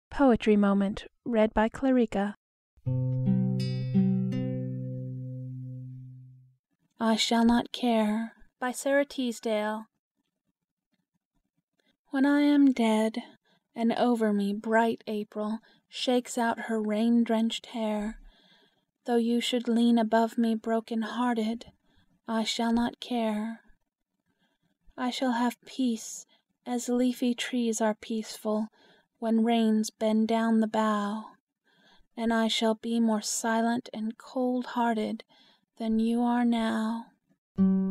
Poetry Moment. Read by Clarica. I Shall Not Care by Sara Teasdale. When I am dead, and over me bright April shakes out her rain-drenched hair, though you should lean above me broken-hearted, I shall not care. I shall have peace as leafy trees are peaceful when rains bend down the bough, and I shall be more silent and cold-hearted than you are now.